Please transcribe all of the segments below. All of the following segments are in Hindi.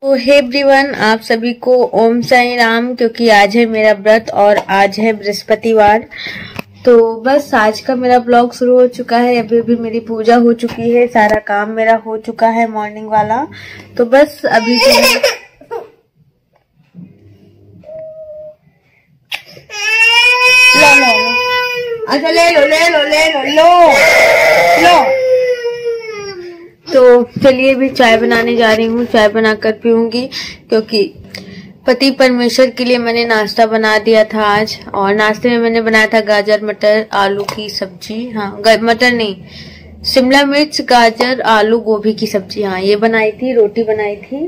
तो हे एवरीवन, आप सभी को ओम साई राम। क्योंकि आज है मेरा व्रत और आज है बृहस्पतिवार। तो बस आज का मेरा ब्लॉग शुरू हो चुका है। अभी भी मेरी पूजा हो चुकी है, सारा काम मेरा हो चुका है मॉर्निंग वाला। तो बस अभी जो है अच्छा ले लो। तो चलिए भी चाय बनाने जा रही हूँ, चाय बनाकर पीऊंगी। क्योंकि पति परमेश्वर के लिए मैंने नाश्ता बना दिया था आज। और नाश्ते में मैंने बनाया था गाजर मटर आलू की सब्जी। हाँ, मटर नहीं, शिमला मिर्च गाजर आलू गोभी की सब्जी। हाँ, ये बनाई थी, रोटी बनाई थी।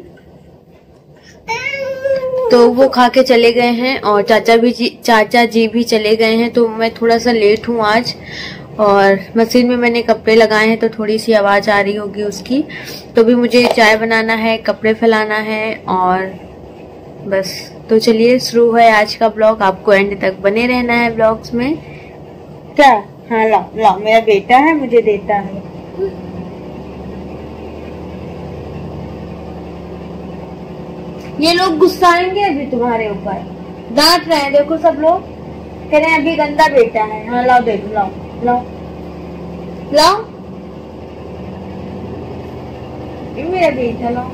तो वो खा के चले गए हैं और चाचा जी भी चले गए हैं। तो मैं थोड़ा सा लेट हूँ आज। और मशीन में मैंने कपड़े लगाए हैं तो थोड़ी सी आवाज आ रही होगी उसकी। तो भी मुझे चाय बनाना है, कपड़े फैलाना है और बस। तो चलिए शुरू है आज का ब्लॉग। आपको एंड तक बने रहना है ब्लॉग्स में। क्या? हाँ लाओ, मेरा बेटा है, मुझे देता है। ये लोग गुस्साएंगे अभी तुम्हारे ऊपर, डांट रहे हैं। देखो सब लोग कह रहे हैं अभी गंदा बेटा है। हाँ लाओ, दे दो, लाओ। ये मेरा बेटा, लाओ।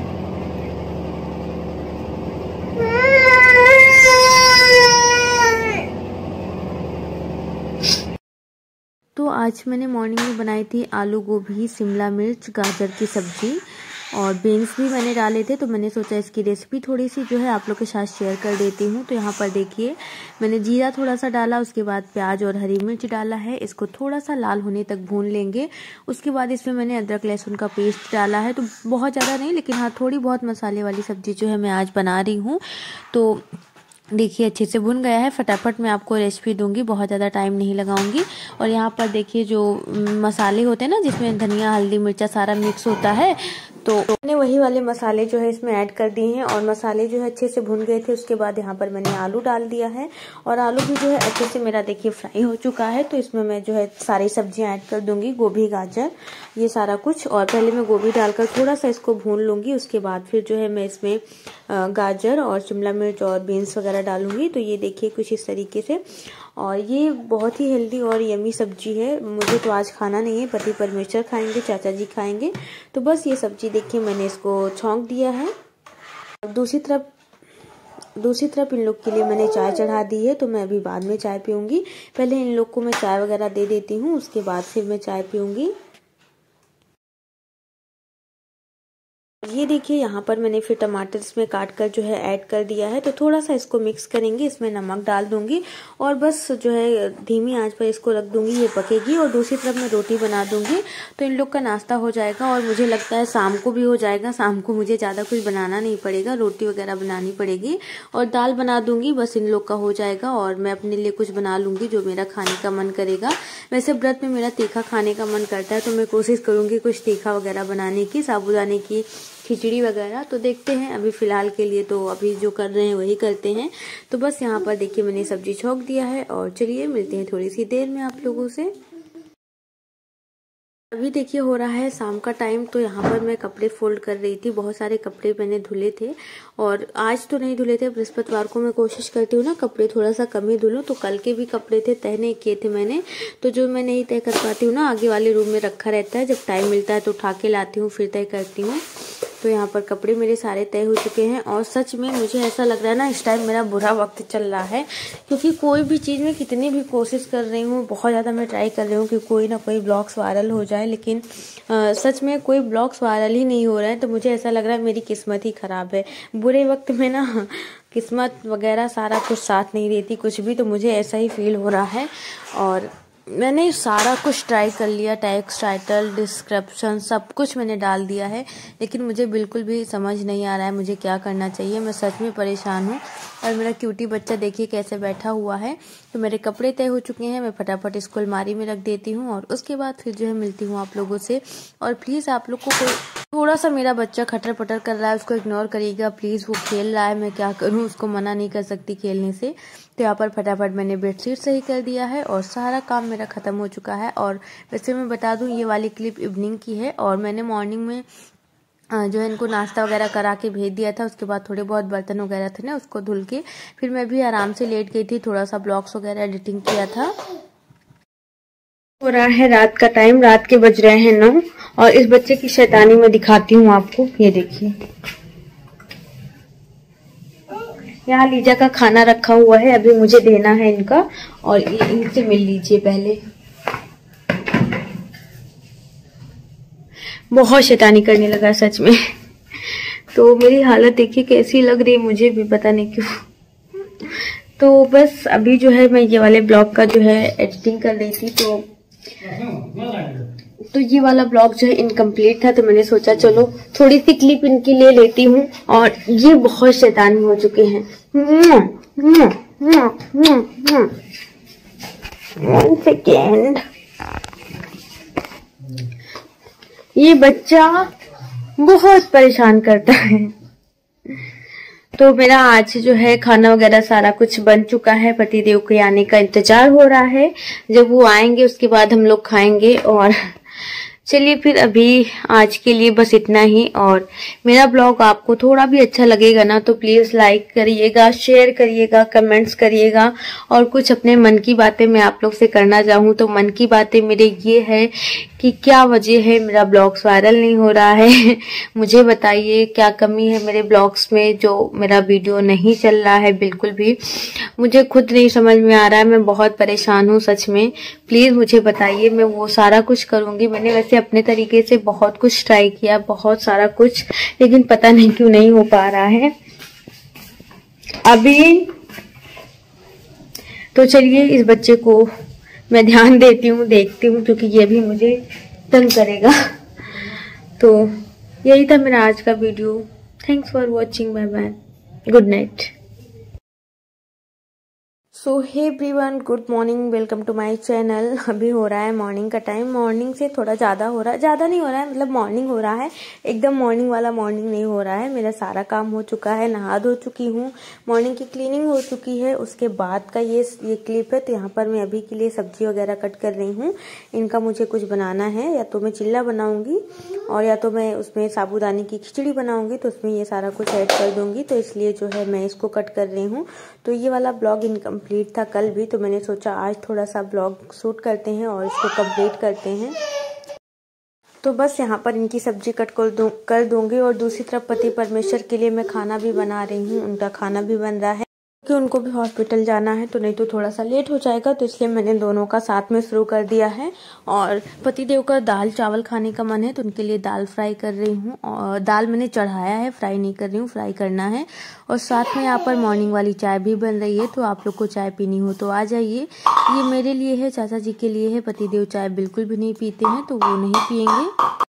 तो आज मैंने मॉर्निंग में बनाई थी आलू गोभी शिमला मिर्च गाजर की सब्जी और बीन्स भी मैंने डाले थे। तो मैंने सोचा इसकी रेसिपी थोड़ी सी जो है आप लोग के साथ शेयर कर देती हूँ। तो यहाँ पर देखिए मैंने जीरा थोड़ा सा डाला, उसके बाद प्याज और हरी मिर्च डाला है। इसको थोड़ा सा लाल होने तक भून लेंगे। उसके बाद इसमें मैंने अदरक लहसुन का पेस्ट डाला है। तो बहुत ज़्यादा नहीं, लेकिन हाँ थोड़ी बहुत मसाले वाली सब्जी जो है मैं आज बना रही हूँ। तो देखिए अच्छे से भुन गया है। फटाफट मैं आपको रेसिपी दूंगी, बहुत ज़्यादा टाइम नहीं लगाऊंगी। और यहाँ पर देखिए जो मसाले होते हैं ना, जिसमें धनिया हल्दी मिर्चा सारा मिक्स होता है, तो मैंने वही वाले मसाले जो है इसमें ऐड कर दिए हैं। और मसाले जो है अच्छे से भुन गए थे। उसके बाद यहाँ पर मैंने आलू डाल दिया है और आलू भी जो है अच्छे से मेरा देखिए फ्राई हो चुका है। तो इसमें मैं जो है सारी सब्जियां ऐड कर दूंगी, गोभी गाजर ये सारा कुछ। और पहले मैं गोभी डालकर थोड़ा सा इसको भून लूंगी। उसके बाद फिर जो है मैं इसमें गाजर और शिमला मिर्च और बीन्स वगैरह डालूंगी। तो ये देखिए कुछ इस तरीके से। और ये बहुत ही हेल्दी और यमी सब्जी है। मुझे तो आज खाना नहीं है, पति परमेश्वर खाएंगे, चाचा जी खाएंगे। तो बस ये सब्जी देखिए मैंने इसको छौंक दिया है। दूसरी तरफ इन लोग के लिए मैंने चाय चढ़ा दी है। तो मैं अभी बाद में चाय पीऊंगी। पहले इन लोग को मैं चाय वगैरह दे देती हूँ, उसके बाद फिर मैं चाय पीऊंगी। ये देखिए यहाँ पर मैंने फिर टमाटर इसमें काट कर जो है ऐड कर दिया है। तो थोड़ा सा इसको मिक्स करेंगे, इसमें नमक डाल दूंगी और बस जो है धीमी आंच पर इसको रख दूंगी, ये पकेगी। और दूसरी तरफ मैं रोटी बना दूंगी। तो इन लोग का नाश्ता हो जाएगा और मुझे लगता है शाम को भी हो जाएगा। शाम को मुझे ज़्यादा कुछ बनाना नहीं पड़ेगा, रोटी वगैरह बनानी पड़ेगी और दाल बना दूंगी, बस इन लोग का हो जाएगा। और मैं अपने लिए कुछ बना लूंगी जो मेरा खाने का मन करेगा। वैसे व्रत में मेरा तीखा खाने का मन करता है, तो मैं कोशिश करूंगी कुछ तीखा वगैरह बनाने की, साबूदाने की खिचड़ी वगैरह। तो देखते हैं, अभी फिलहाल के लिए तो अभी जो कर रहे हैं वही करते हैं। तो बस यहाँ पर देखिए मैंने सब्जी छौंक दिया है और चलिए मिलते हैं थोड़ी सी देर में आप लोगों से। अभी देखिए हो रहा है शाम का टाइम। तो यहाँ पर मैं कपड़े फोल्ड कर रही थी। बहुत सारे कपड़े मैंने धुले थे और आज तो नहीं धुले थे। बृहस्पतिवार को मैं कोशिश करती हूँ ना कपड़े थोड़ा सा कम ही धुलूं। तो कल के भी कपड़े थे, तह नहीं किए थे मैंने। तो जो मैं नहीं तय कर पाती हूँ ना, आगे वाले रूम में रखा रहता है, जब टाइम मिलता है तो उठा के लाती हूँ, फिर तय करती हूँ। तो यहाँ पर कपड़े मेरे सारे तय हो चुके हैं। और सच में मुझे ऐसा लग रहा है ना, इस टाइम मेरा बुरा वक्त चल रहा है। क्योंकि कोई भी चीज़ में कितनी भी कोशिश कर रही हूँ, बहुत ज़्यादा मैं ट्राई कर रही हूँ कि कोई ना कोई ब्लॉग्स वायरल हो जाए, लेकिन सच में कोई ब्लॉग्स वायरल ही नहीं हो रहा है। तो मुझे ऐसा लग रहा है मेरी किस्मत ही खराब है। बुरे वक्त में ना किस्मत वगैरह सारा कुछ साथ नहीं देती कुछ भी। तो मुझे ऐसा ही फील हो रहा है। और मैंने सारा कुछ ट्राई कर लिया, टेक्स्ट टाइटल डिस्क्रिप्शन सब कुछ मैंने डाल दिया है, लेकिन मुझे बिल्कुल भी समझ नहीं आ रहा है मुझे क्या करना चाहिए। मैं सच में परेशान हूँ। और मेरा क्यूटी बच्चा देखिए कैसे बैठा हुआ है। तो मेरे कपड़े तय हो चुके हैं, मैं फटाफट इसको अलमारी में रख देती हूँ और उसके बाद फिर जो है मिलती हूँ आप लोगों से। और प्लीज़ आप लोग को कोई थोड़ा सा, मेरा बच्चा खटर पटर कर रहा है, उसको इग्नोर करिएगा प्लीज़। वो खेल रहा है, मैं क्या करूँ, उसको मना नहीं कर सकती खेलने से। तो यहाँ पर फटाफट मैंने बेडशीट सही कर दिया है और सारा काम मेरा ख़त्म हो चुका है। और वैसे मैं बता दूँ ये वाली क्लिप इवनिंग की है और मैंने मॉर्निंग में जो है इनको नाश्ता वगैरह करा के भेज दिया था। उसके बाद थोड़े बहुत बर्तन वगैरह थे ना, उसको धुल के फिर मैं भी आराम से लेट गई थी, थोड़ा सा ब्लॉग्स वगैरह एडिटिंग किया था। हो रहा है रात का टाइम, रात के बज रहे हैं 9 और इस बच्चे की शैतानी मैं दिखाती हूँ आपको। ये देखिए, यहाँ लीजा का खाना रखा हुआ है, अभी मुझे देना है इनका, और ये इनसे मिल लीजिए पहले। बहुत शैतानी करने लगा सच में। तो मेरी हालत देखिए कैसी लग रही है, मुझे भी पता नहीं क्यों। तो बस अभी जो है मैं ये वाले ब्लॉग का जो है एडिटिंग कर रही थी, तो ये वाला ब्लॉग जो है इनकम्प्लीट था, तो मैंने सोचा चलो थोड़ी सी क्लिप इनकी ले लेती हूँ। और ये बहुत शैतानी हो चुके हैं। 1 सेकेंड। ये बच्चा बहुत परेशान करता है। तो मेरा आज जो है खाना वगैरह सारा कुछ बन चुका है। पतिदेव के आने का इंतजार हो रहा है, जब वो आएंगे उसके बाद हम लोग खाएंगे। और चलिए फिर अभी आज के लिए बस इतना ही। और मेरा ब्लॉग आपको थोड़ा भी अच्छा लगेगा ना तो प्लीज लाइक करिएगा, शेयर करिएगा, कमेंट्स करिएगा। और कुछ अपने मन की बातें मैं आप लोग से करना चाहूँ तो मन की बातें मेरे ये है कि क्या वजह है मेरा ब्लॉग्स वायरल नहीं हो रहा है। मुझे बताइए क्या कमी है मेरे ब्लॉग्स में जो मेरा वीडियो नहीं चल रहा है। बिल्कुल भी मुझे खुद नहीं समझ में आ रहा है, मैं बहुत परेशान हूँ सच में। प्लीज मुझे बताइए, मैं वो सारा कुछ करूंगी। मैंने वैसे अपने तरीके से बहुत कुछ ट्राई किया, बहुत सारा कुछ, लेकिन पता नहीं क्यों नहीं हो पा रहा है अभी। तो चलिए इस बच्चे को मैं ध्यान देती हूँ, देखती हूँ, क्योंकि ये भी मुझे तंग करेगा। तो यही था मेरा आज का video. Thanks for watching, bye bye, good night. So hey everyone, good morning, welcome to my channel. अभी हो रहा है मॉर्निंग का टाइम। मॉर्निंग से थोड़ा ज़्यादा हो रहा है, ज़्यादा नहीं हो रहा है, मतलब मॉर्निंग हो रहा है, एकदम मॉर्निंग वाला मॉर्निंग नहीं हो रहा है। मेरा सारा काम हो चुका है, नहा धो चुकी हूँ, मॉर्निंग की क्लीनिंग हो चुकी है। उसके बाद का ये क्लिप है। तो यहाँ पर मैं अभी के लिए सब्जी वगैरह कट कर रही हूँ। इनका मुझे कुछ बनाना है, या तो मैं चिल्ला बनाऊंगी और या तो मैं उसमें साबूदाने की खिचड़ी बनाऊंगी, तो उसमें ये सारा कुछ ऐड कर दूंगी। तो इसलिए जो है मैं इसको कट कर रही हूँ। तो ये वाला ब्लॉग इनकम्प्लीट था कल भी, तो मैंने सोचा आज थोड़ा सा ब्लॉग शूट करते हैं और इसको कंप्लीट करते हैं। तो बस यहाँ पर इनकी सब्जी कट कर दूंगी और दूसरी तरफ पति परमेश्वर के लिए मैं खाना भी बना रही हूँ। उनका खाना भी बन रहा है कि उनको भी हॉस्पिटल जाना है, तो नहीं तो थोड़ा सा लेट हो जाएगा, तो इसलिए मैंने दोनों का साथ में शुरू कर दिया है। और पतिदेव का दाल चावल खाने का मन है, तो उनके लिए दाल फ्राई कर रही हूँ। और दाल मैंने चढ़ाया है, फ्राई नहीं कर रही हूँ, फ्राई करना है। और साथ में यहाँ पर मॉर्निंग वाली चाय भी बन रही है, तो आप लोग को चाय पीनी हो तो आ जाइए। ये मेरे लिए है, चाचा जी के लिए है। पतिदेव चाय बिल्कुल भी नहीं पीते हैं, तो वो नहीं पियेंगे।